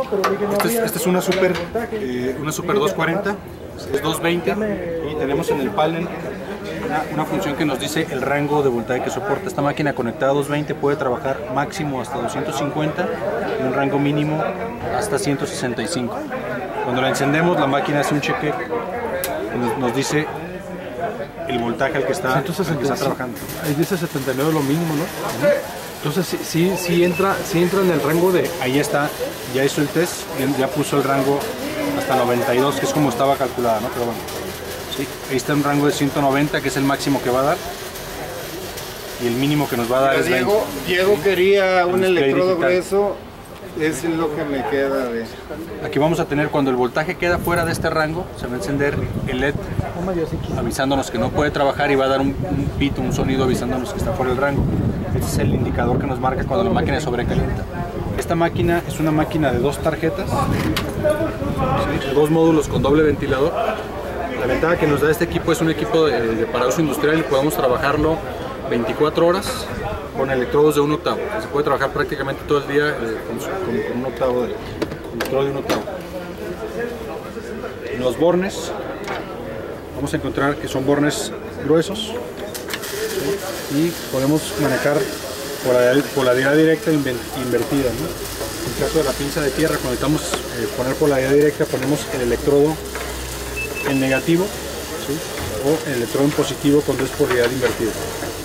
Esta es una Super 240, es 220 y tenemos en el panel una función que nos dice el rango de voltaje que soporta. Esta máquina conectada a 220 puede trabajar máximo hasta 250 y un rango mínimo hasta 165. Cuando la encendemos, la máquina hace un cheque que nos dice el voltaje al que está trabajando. Ahí dice 79 lo mínimo, ¿no? Entonces sí entra en el rango de... Ahí está, ya hizo el test, ya puso el rango hasta 92, que es como estaba calculada, ¿no? Pero bueno, sí, ahí está un rango de 190, que es el máximo que va a dar. Y el mínimo que nos va a dar es 20. Diego quería un electrodo grueso, es lo que me queda de... Aquí vamos a tener, cuando el voltaje queda fuera de este rango, se va a encender el LED avisándonos que no puede trabajar y va a dar un pito, un sonido avisándonos que está fuera del rango. Este es el indicador que nos marca cuando la máquina se sobrecalienta. Esta máquina es una máquina de 2 tarjetas, ¿sí? 2 módulos con doble ventilador. La ventaja que nos da este equipo es un equipo para uso industrial y podemos trabajarlo 24 horas con electrodos de 1 octavo. Se puede trabajar prácticamente todo el día con un octavo electrodo de 1 octavo. Los bornes, vamos a encontrar que son bornes gruesos, ¿sí? Y podemos manejar polaridad directa e invertida, ¿no? En el caso de la pinza de tierra, cuando necesitamos poner polaridad directa, ponemos el electrodo en negativo, ¿sí? O el electrodo en positivo cuando es polaridad invertida.